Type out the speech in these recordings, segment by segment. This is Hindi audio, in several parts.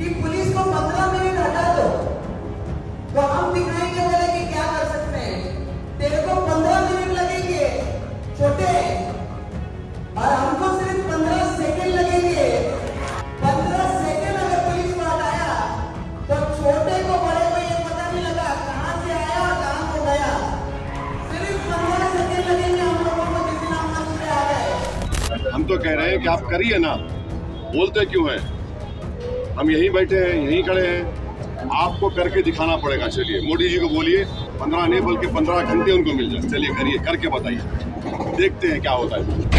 कि पुलिस को 15 मिनट हटा दो तो हम दिखाएंगे बोले कि क्या कर सकते हैं। तेरे को 15 मिनट लगेंगे छोटे, और हमको सिर्फ 15 सेकंड लगेंगे। 15 सेकंड अगर पुलिस को हटाया तो छोटे को बड़े को ये पता नहीं लगा कहां से आया और कहां को गया। सिर्फ 15 सेकंड लगेंगे हम लोगों को जिस दिन हम मंच पे आ गए। हम तो कह रहे हैं कि आप करिए ना, बोलते क्यों हैं? हम यहीं बैठे हैं, यहीं खड़े हैं, आपको करके दिखाना पड़ेगा। चलिए मोदी जी को बोलिए 15 नहीं बल्कि 15 घंटे उनको मिल जाए। चलिए करिए, करके बताइए, देखते हैं क्या होता है।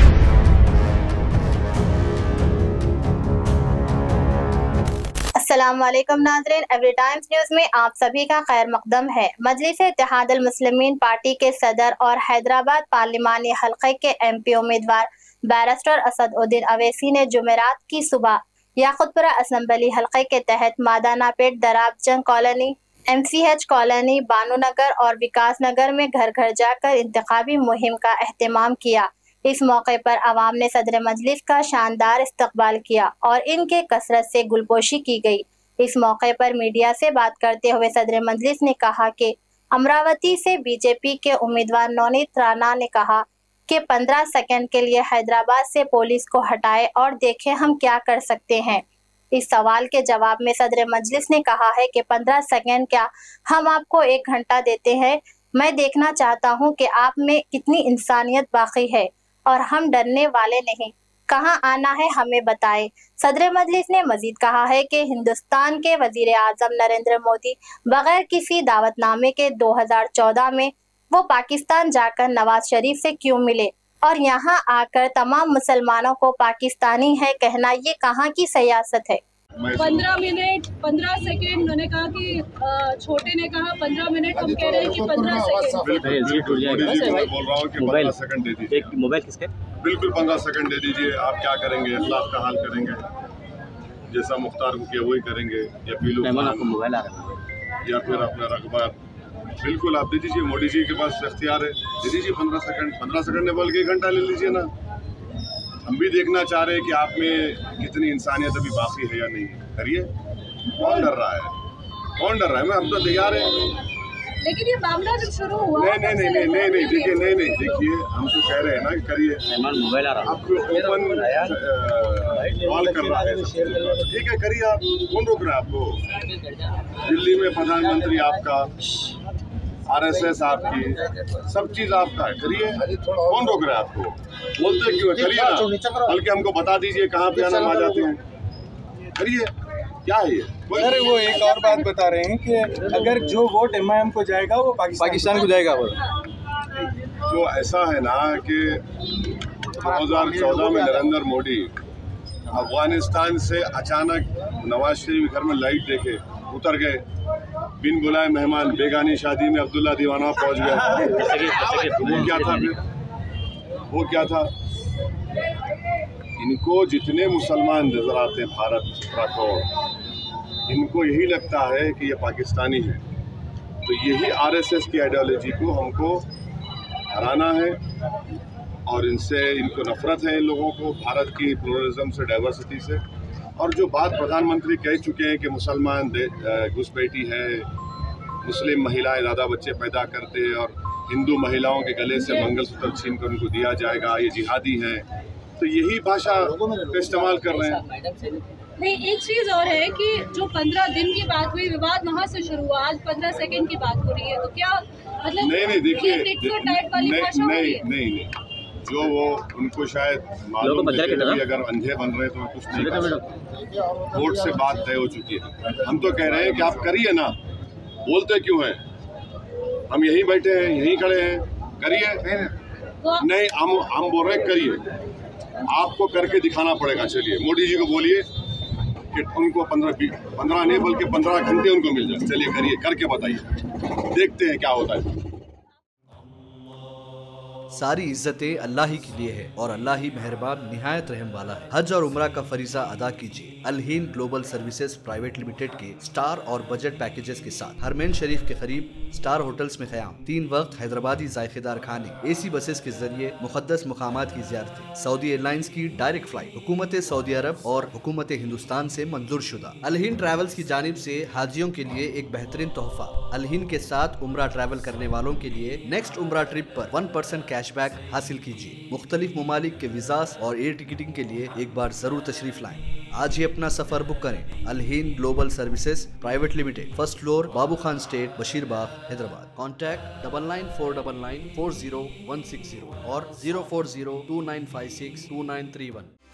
अस्सलाम वालेकुम नाज़रीन, एवरी टाइम्स न्यूज़ में आप सभी का खैर मकदम है। मजलिस इत्तेहाद अल मुस्लिमीन पार्टी के सदर और हैदराबाद पार्लिमानी हल्के के MP उम्मीदवार बैरिस्टर असदुद्दीन अवैसी ने जुमेरात की सुबह याकुतपुरा असम्बली हल्के के तहत Madannapet, Darabjung colony, MCH colony, Banunagar और विकास नगर में घर घर जाकर इंतखाबी मुहिम का एहतमाम किया। इस मौके पर आवाम ने सदर मजलिस का शानदार इस्तकबाल किया और इनके कसरत से गुलपोशी की गई। इस मौके पर मीडिया से बात करते हुए सदर मजलिस ने कहा कि अमरावती से BJP के उम्मीदवार नवनीत राणा ने कहा कि 15 सेकंड के लिए हैदराबाद से पुलिस को हटाए और देखें हम क्या कर सकते हैं। इस सवाल के जवाब में सदर मजलिस ने कहा है कि 15 सेकंड क्या, हम आपको 1 घंटा देते हैं। मैं देखना चाहता हूं कि आप में कितनी इंसानियत बाकी है और हम डरने वाले नहीं। कहां आना है हमें बताएं। सदर मजलिस ने मजीद कहा है कि हिंदुस्तान के वजीर आजम नरेंद्र मोदी बगैर किसी दावतनामे के 2014 में वो पाकिस्तान जाकर नवाज शरीफ से क्यों मिले और यहाँ आकर तमाम मुसलमानों को पाकिस्तानी है कहना, ये कहाँ की सियासत है। 15 मिनट 15 सेकेंड उन्होंने कहा कि छोटे ने कहा 15 मिनट, हम कह रहे हैं कि 15 सेकेंड। बोल रहा हूँ कि 15 सेकंड दे दीजिए। मोबाइल किसके? बिल्कुल 15 सेकंड दे दीजिए। आप क्या करेंगे? अखलाक का हाल करेंगे, जैसा मुख्तार को किया वही करेंगे, या पीलू मोबाइल आ रहा है, या फिर अपना रकबा। बिल्कुल आप दे दीजिए, मोदी जी के पास इख्तियार है, दे दीजिए 15 सेकंड। 15 सेकंड ने बोल के 1 घंटा ले लीजिए ना। हम भी देखना चाह रहे हैं कि आप में कितनी इंसानियत अभी बाकी है या नहीं। करिए, कौन डर रहा है? कौन डर रहा है? हम तो तैयार हैं। लेकिन ये मामला जब शुरू हुआ नहीं देखिए, देखिए हम तो कह रहे हैं ना कि करिए। मोबाइल आ रहा है, आपको ओपन कॉल कर रहा है, ठीक है करिए। आप कौन रोक रहा है आपको? दिल्ली में प्रधानमंत्री आपका, RSS आपकी, सब चीज आपका है, करिए। कौन रोक रहा है आपको? बोलते क्यों है? करिए ना, बल्कि हमको बता दीजिए कहाँ पे आना आ जाते हैं। करिए, क्या है ये? अरे वो एक और बात बता रहे हैं कि अगर जो वोट MIM को जाएगा वो पाकिस्तान को जाएगा। वो तो ऐसा है ना कि 2014 में नरेंद्र मोदी अफगानिस्तान से अचानक नवाज शरीफ घर में लाइट देखे उतर गए, बिन बुलाए मेहमान, बेगानी शादी में अब्दुल्ला दीवाना पहुंच गया। वो क्या था फिर? वो क्या था? इनको जितने मुसलमान नजर आते हैं भारत को, इनको यही लगता है कि ये पाकिस्तानी है। तो यही RSS की आइडियोलॉजी को हमको हराना है और इनसे, इनको नफरत है इन लोगों को, भारत की प्लुरलिज्म से, डाइवर्सिटी से। और जो बात प्रधानमंत्री कह चुके हैं कि मुसलमान घुसपैठी है, मुस्लिम महिलाएं ज़्यादा बच्चे पैदा करते हैं और हिंदू महिलाओं के गले से मंगलसूत्र छीन कर उनको दिया जाएगा, ये जिहादी हैं, तो यही भाषा का इस्तेमाल कर रहे हैं। नहीं, एक चीज और है कि जो 15 दिन की बात हुई, विवाद वहाँ से शुरू हुआ, आज 15 सेकंड की बात हो रही है, तो क्या मतलब? नहीं देखिए, नहीं, जो वो उनको शायद मालूम है कि अगर अंधे बन रहे तो कुछ नहीं कर सकते। कोर्ट से बात तय हो चुकी है। हम तो कह रहे हैं कि आप करिए ना, बोलते क्यों हैं? हम यहीं बैठे हैं, यहीं खड़े हैं, करिए। नहीं, हम बोल रहे हैं करिए, आपको करके दिखाना पड़ेगा। चलिए मोदी जी को बोलिए कि उनको 15 नहीं बल्कि 15 घंटे उनको मिल जाए। चलिए करिए, करके बताइए, देखते हैं क्या होता है। सारी इज्जतें अल्लाह ही के लिए है और अल्लाह ही मेहरबान निहायत रहम वाला है। हज और उम्रा का फरीजा अदा कीजिए Al Hind global services private limited के स्टार और बजट पैकेजेस के साथ। हरमैन शरीफ के करीब स्टार होटल्स में क़याम, 3 वक्त हैदराबादी जायकेदार खाने, AC बसेस के जरिए मुक़द्दस मुकामात की ज़ियारतें, सऊदी एयरलाइंस की डायरेक्ट फ्लाइट, हुकूमत सऊदी अरब और हुकूमत हिंदुस्तान से मंजूर शुदा। अल हिंद ट्रैवल्स की जानिब से हाजियों के लिए एक बेहतरीन तोहफा। अल हिंद के साथ उम्रा ट्रैवल करने वालों के लिए नेक्स्ट उम्रा ट्रिप पर 1% कैशबैक हासिल कीजिए। मुख्तलिफ ममालिक के वीज़ास और एयर टिकटिंग के लिए एक बार जरूर तशरीफ लाएं। आज ही अपना सफर बुक करें। Al Hind global services private limited, first floor, Babu Khan estate, Basheerbagh, Hyderabad. Contact 9949940160 और 04029562931।